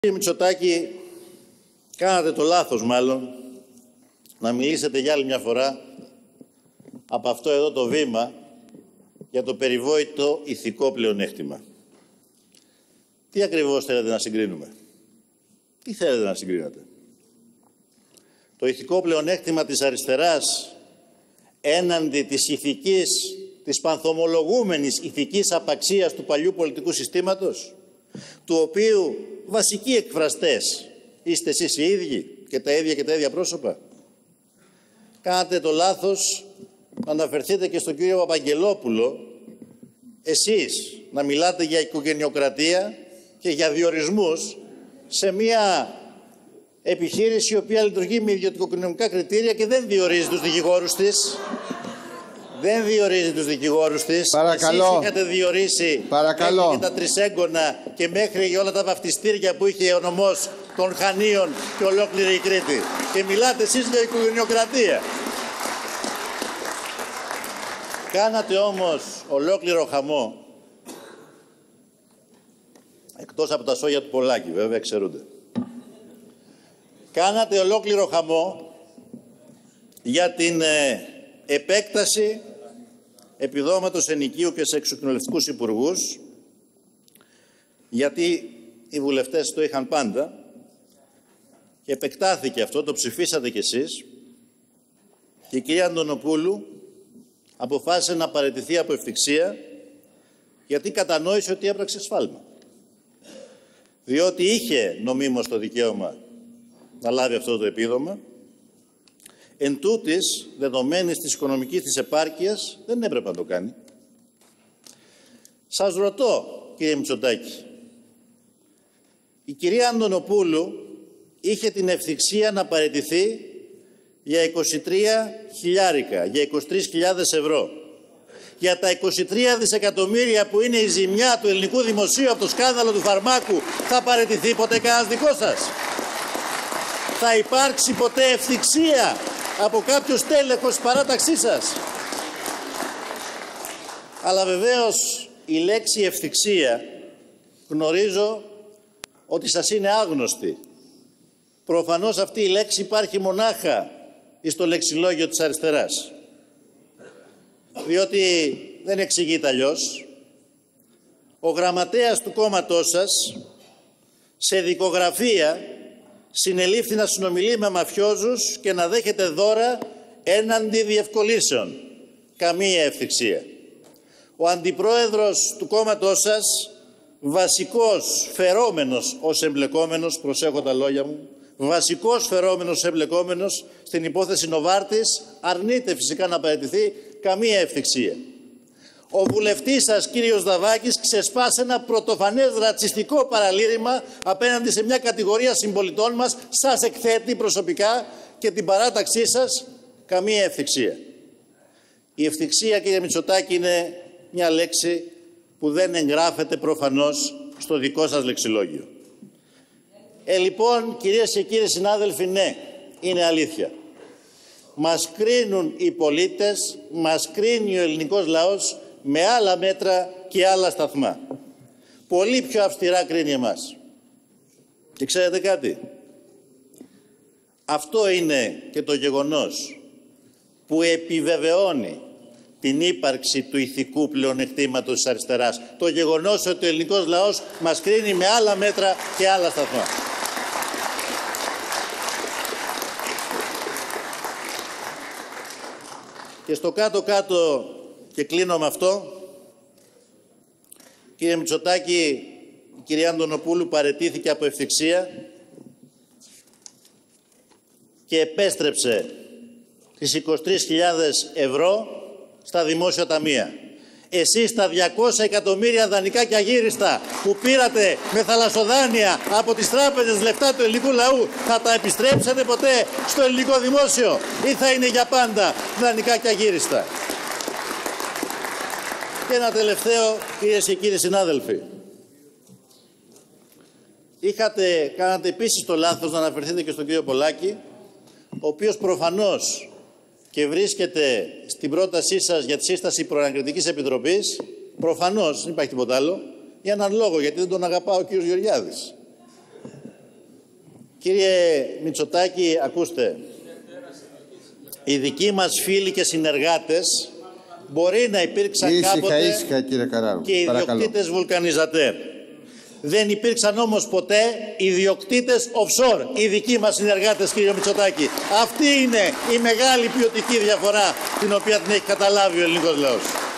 Κύριε Μητσοτάκη, κάνατε το λάθος μάλλον να μιλήσετε για άλλη μια φορά από αυτό εδώ το βήμα για το περιβόητο ηθικό πλεονέκτημα. Τι ακριβώς θέλετε να συγκρίνουμε? Τι θέλετε να συγκρίνετε? Το ηθικό πλεονέκτημα της αριστεράς έναντι της ηθικής, της πανθομολογούμενης ηθικής απαξίας του παλιού πολιτικού συστήματος, του οποίου βασικοί εκφραστές είστε εσείς οι ίδιοι και τα ίδια πρόσωπα. Κάνατε το λάθος να αναφερθείτε και στον κύριο Παπαγγελόπουλο, εσείς να μιλάτε για οικογενειοκρατία και για διορισμούς σε μια επιχείρηση η οποία λειτουργεί με ιδιωτικοοικονομικά κριτήρια και δεν διορίζει τους δικηγόρους της. Δεν διορίζει τους δικηγόρους της. Παρακαλώ. Εσείς είχατε διορίσει μέχρι και τα τρισέγγωνα και μέχρι και όλα τα βαφτιστήρια που είχε ο νομός των Χανίων και ολόκληρη η Κρήτη. Και μιλάτε εσείς για οικογενειοκρατία. Κάνατε όμως ολόκληρο χαμό, εκτός από τα σόγια του Πολάκη, βέβαια, εξαιρούνται. Κάνατε ολόκληρο χαμό για την επέκταση επιδόματος ενοικίου και σε εξοκοινωνιστικούς υπουργούς, γιατί οι βουλευτές το είχαν πάντα και επεκτάθηκε αυτό, το ψηφίσατε κι εσείς, και η κυρία Αντωνοπούλου αποφάσισε να παραιτηθεί από ευθυξία γιατί κατανόησε ότι έπραξε σφάλμα. Διότι είχε νομίμως το δικαίωμα να λάβει αυτό το επίδομα, εν τούτης, δεδομένης της οικονομικής της επάρκειας, δεν έπρεπε να το κάνει. Σας ρωτώ, κύριε Μητσοτάκη, η κυρία Αντωνοπούλου είχε την ευθυξία να παραιτηθεί για 23 χιλιάρικα, για 23.000 ευρώ. Για τα 23 δισεκατομμύρια που είναι η ζημιά του ελληνικού δημοσίου από το σκάνδαλο του φαρμάκου, θα παραιτηθεί ποτέ κανένας δικός σας? Θα υπάρξει ποτέ ευθυξία από κάποιο τέλεχος παράταξή σας? Αλλά βεβαίως η λέξη ευθυξία γνωρίζω ότι σας είναι άγνωστη. Προφανώς αυτή η λέξη υπάρχει μονάχα στο λεξιλόγιο της αριστεράς. Διότι δεν εξηγείται αλλιώς. Ο γραμματέας του κόμματός σας σε δικογραφία συνελήφθη να συνομιλεί με μαφιόζους και να δέχεται δώρα έναντι διευκολύσεων. Καμία ευθυξία. Ο αντιπρόεδρος του κόμματός σας, βασικός φερόμενος ως εμπλεκόμενος, προσέχω τα λόγια μου, βασικός φερόμενος εμπλεκόμενος στην υπόθεση Νοβάρτης, αρνείται φυσικά να παραιτηθεί. Καμία ευθυξία. Ο βουλευτής σας, κύριος Δαβάκης, ξεσπάσε ένα πρωτοφανές ρατσιστικό παραλήρημα απέναντι σε μια κατηγορία συμπολιτών μας, σας εκθέτει προσωπικά και την παράταξή σας. Καμία ευθυξία. Η ευθυξία, κύριε Μητσοτάκη, είναι μια λέξη που δεν εγγράφεται προφανώς στο δικό σας λεξιλόγιο. Λοιπόν, κυρίες και κύριοι συνάδελφοι, ναι, είναι αλήθεια. Μας κρίνουν οι πολίτες, μας κρίνει ο ελληνικός λαός με άλλα μέτρα και άλλα σταθμά. Πολύ πιο αυστηρά κρίνει εμάς. Και ξέρετε κάτι? Αυτό είναι και το γεγονός που επιβεβαιώνει την ύπαρξη του ηθικού πλεονεκτήματος της αριστεράς. Το γεγονός ότι ο ελληνικός λαός μας κρίνει με άλλα μέτρα και άλλα σταθμά. Και στο κάτω-κάτω, και κλείνω με αυτό, κύριε Μητσοτάκη, η κυρία Αντωνοπούλου παραιτήθηκε από ευθυξία και επέστρεψε τις 23.000 ευρώ στα δημόσια ταμεία. Εσείς τα 200 εκατομμύρια δανεικά και αγύριστα που πήρατε με θαλασσοδάνεια από τις τράπεζες λεφτά του ελληνικού λαού, θα τα επιστρέψετε ποτέ στο ελληνικό δημόσιο ή θα είναι για πάντα δανεικά και αγύριστα? Και ένα τελευταίο, κυρίες και κύριοι συνάδελφοι. Κάνατε επίσης το λάθος να αναφερθείτε και στον κύριο Πολάκη, ο οποίος προφανώς και βρίσκεται στην πρότασή σας για τη σύσταση προανακριτικής επιτροπής, προφανώς, δεν υπάρχει τίποτα άλλο, για έναν λόγο, γιατί δεν τον αγαπάω ο κύριος Γεωργιάδης. Κύριε Μητσοτάκη, ακούστε. Οι δικοί μας φίλοι και συνεργάτες μπορεί να υπήρξαν κάποτε ήσυχα, κύριε Καράρου. Και ιδιοκτήτες βουλκανιζατέρ. Δεν υπήρξαν όμως ποτέ ιδιοκτήτες offshore. Οι δικοί μας συνεργάτες, κύριε Μητσοτάκη. Αυτή είναι η μεγάλη ποιοτική διαφορά την οποία την έχει καταλάβει ο ελληνικός λαός.